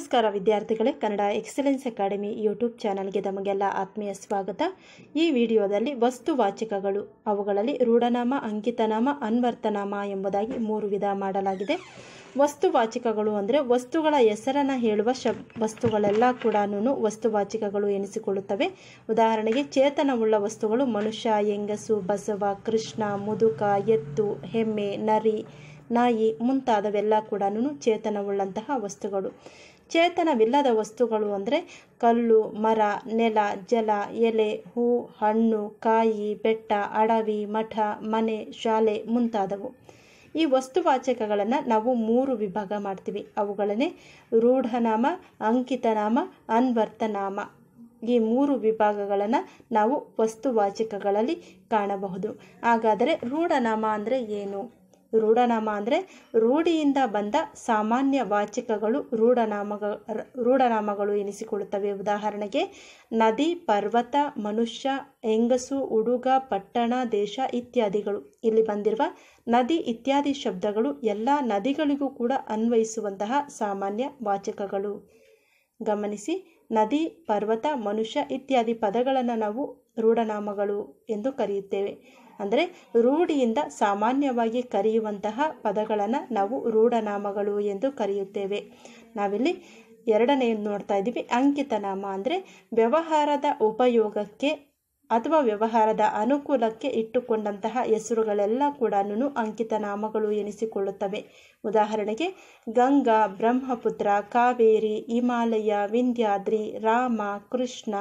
ನಮಸ್ಕಾರ ವಿದ್ಯಾರ್ಥಿಗಳೇ, Kannada excellence academy YouTube ಚಾನಲ್ಗೆ ತಮಗೆಲ್ಲ ಆತ್ಮೀಯ ಸ್ವಾಗತ. ಈ ವಿಡಿಯೋದಲ್ಲಿ ವಸ್ತುವಾಚಕಗಳು, ಅವುಗಳಲ್ಲಿ ರೂಢನಾಮ, ಅಂಕಿತನಾಮ, ಅನ್ವರ್ಥನಾಮ ಎಂಬುದಾಗಿ 3 ವಿಧ ಮಾಡಲಾಗಿದೆ. ವಸ್ತುವಾಚಕಗಳು ಅಂದರೆ ವಸ್ತುಗಳ ಹೆಸರನ್ನು ಹೇಳುವ ವಸ್ತುಗಳೆಲ್ಲ ಕೂಡ ವಸ್ತುವಾಚಕಗಳು ಎನಿಸಿಕೊಳ್ಳುತ್ತವೆ. ಉದಾಹರಣೆಗೆ ಚೇತನವುಳ್ಳ ವಸ್ತುಗಳು ಮನುಷ್ಯ, ಹೆಂಗಸು, ಬಸವ, ಕೃಷ್ಣ, ಮುದುಕ, ಎತ್ತು, ಎಮ್ಮೆ, ನರಿ, ನಾಯಿ ಮುಂತಾದವೆಲ್ಲ ಕೂಡ ಚೇತನವುಳ್ಳಂತಹ ವಸ್ತುಗಳು. ಚೇತನವಿಲ್ಲದ ವಸ್ತುಗಳು ಅಂದರೆ ಕಲ್ಲು, ಮರ, ನೆಲ, ಜಲ, ಎಲೆ, ಹೂ, ಹಣ್ಣು, ಕಾಯಿ, ಬೆಟ್ಟ, ಅಡವಿ, ಮಠ, ಮನೆ, ಶಾಲೆ ಮುಂತಾದವು. ಈ ವಸ್ತುವಾಚಕಗಳನ್ನು ನಾವು 3 ವಿಭಾಗ ಮಾಡ್ತೀವಿ. ಅವುಗಳನ್ನೇ ರೂಢನಾಮ, ಅಂಕಿತನಾಮ, ಅನ್ವರ್ಥನಾಮ. ಈ 3 ವಿಭಾಗಗಳನ್ನು ನಾವು ವಸ್ತುವಾಚಕಗಳಲ್ಲಿ ಕಾಣಬಹುದು. ಹಾಗಾದರೆ ರೂಢನಾಮ ಅಂದರೆ ಏನು? ರೂಢನಾಮ ಅಂದರೆ ರೂಢಿಯಿಂದ ಬಂದ ಸಾಮಾನ್ಯ ವಾಚಕಗಳು ರೂಢನಾಮಗಳು ಎನಿಸಿಕೊಳ್ಳುತ್ತವೆ. ಉದಾಹರಣೆಗೆ ನದಿ, ಪರ್ವತ, ಮನುಷ್ಯ, ಹೆಂಗಸು, ಹುಡುಗ, ಪಟ್ಟಣ, ದೇಶ ಇತ್ಯಾದಿಗಳು. ಇಲ್ಲಿ ಬಂದಿರುವ ನದಿ ಇತ್ಯಾದಿ ಶಬ್ದಗಳು ಎಲ್ಲ ನದಿಗಳಿಗೂ ಕೂಡ ಅನ್ವಯಿಸುವಂತಹ ಸಾಮಾನ್ಯ ವಾಚಕಗಳು. ಗಮನಿಸಿ, ನದಿ, ಪರ್ವತ, ಮನುಷ್ಯ ಇತ್ಯಾದಿ ಪದಗಳನ್ನು ನಾವು ರೂಢನಾಮಗಳು ಎಂದು ಕರೆಯುತ್ತೇವೆ. ಅಂದರೆ ರೂಢಿಯಿಂದ ಸಾಮಾನ್ಯವಾಗಿ ಕರೆಯುವಂತಹ ಪದಗಳನ್ನು ನಾವು ರೂಢನಾಮಗಳು ಎಂದು ಕರೆಯುತ್ತೇವೆ. ನಾವಿಲ್ಲಿ 2ನೇದು ನೋಡ್ತಾ ಇದ್ದೀವಿ. ಅಂಕಿತನಾಮ ಅಂದರೆ ವ್ಯವಹಾರದ ಉಪಯೋಗಕ್ಕೆ ಅಥವಾ ವ್ಯವಹಾರದ ಅನುಕೂಲಕ್ಕೆ ಇಟ್ಟುಕೊಂಡಂತಹ ಹೆಸರುಗಳೆಲ್ಲ ಕೂಡ ಅಂಕಿತನಾಮಗಳು ಎನಿಸಿಕೊಳ್ಳುತ್ತವೆ. ಉದಾಹರಣೆಗೆ ಗಂಗಾ, ಬ್ರಹ್ಮಪುತ್ರ, ಕಾವೇರಿ, ಹಿಮಾಲಯ, ವಿಂಧ್ಯಾದ್ರಿ, ರಾಮ, ಕೃಷ್ಣ,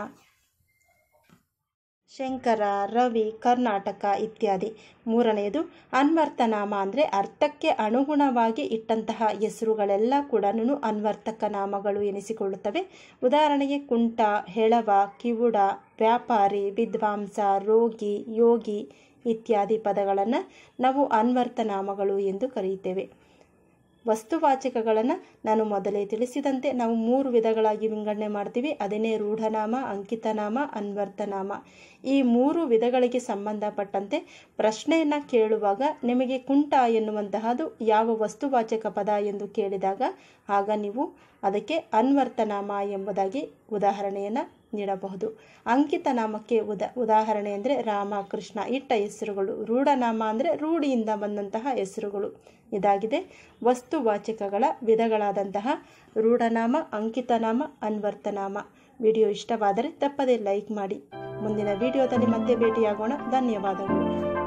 ಶಂಕರ, ರವಿ, ಕರ್ನಾಟಕ ಇತ್ಯಾದಿ. 3ನೇದು ಅನ್ವರ್ಥನಾಮ ಅಂದರೆ ಅರ್ಥಕ್ಕೆ ಅನುಗುಣವಾಗಿ ಇಟ್ಟಂತಹ ಹೆಸರುಗಳೆಲ್ಲ ಕೂಡ ಅನ್ವರ್ಥಕ ನಾಮಗಳು ಎನಿಸಿಕೊಳ್ಳುತ್ತವೆ. ಉದಾಹರಣೆಗೆ ಕುಂಟ, ಹೆಳವ, ಕಿವುಡ, ವ್ಯಾಪಾರಿ, ವಿದ್ವಾಂಸ, ರೋಗಿ, ಯೋಗಿ ಇತ್ಯಾದಿ ಪದಗಳನ್ನು ನಾವು ಅನ್ವರ್ಥನಾಮಗಳು ಎಂದು ಕರೆಯುತ್ತೇವೆ. ವಸ್ತುವಾಚಕಗಳನ್ನು ನಾನು ಮೊದಲೇ ತಿಳಿಸಿದಂತೆ ನಾವು 3 ವಿಧಗಳಾಗಿ ವಿಂಗಡಣೆ ಮಾಡ್ತೀವಿ. ಅದನ್ನೇ ರೂಢನಾಮ, ಅಂಕಿತನಾಮ, ಅನ್ವರ್ಥನಾಮ. ಈ 3 ವಿಧಗಳಿಗೆ ಸಂಬಂಧಪಟ್ಟಂತೆ ಪ್ರಶ್ನೆಯನ್ನು ಕೇಳುವಾಗ ನಿಮಗೆ ಕುಂಟ ಎನ್ನುವಂತಹದ್ದು ಯಾವ ವಸ್ತುವಾಚಕ ಪದ ಎಂದು ಕೇಳಿದಾಗ ಆಗ ನೀವು ಅದಕ್ಕೆ ಅನ್ವರ್ಥನಾಮ ಎಂಬುದಾಗಿ ಉದಾಹರಣೆಯನ್ನು ನೀಡಬಹುದು. ಅಂಕಿತನಾಮಕ್ಕೆ ಉದಾಹರಣೆ ಅಂದರೆ ರಾಮ, ಕೃಷ್ಣ ಇಟ್ಟ ಹೆಸರುಗಳು. ರೂಢನಾಮ ಅಂದರೆ ರೂಢಿಯಿಂದ ಬಂದಂತಹ ಹೆಸರುಗಳು. ಇದಾಗಿದೆ ವಸ್ತುವಾಚಕಗಳ ವಿಧಗಳಾದಂತಹ ರೂಢನಾಮ, ಅಂಕಿತನಾಮ, ಅನ್ವರ್ಥನಾಮ. ವಿಡಿಯೋ ಇಷ್ಟವಾದರೆ ತಪ್ಪದೇ ಲೈಕ್ ಮಾಡಿ. ಮುಂದಿನ ವಿಡಿಯೋದಲ್ಲಿ ಮತ್ತೆ ಭೇಟಿಯಾಗೋಣ. ಧನ್ಯವಾದಗಳು.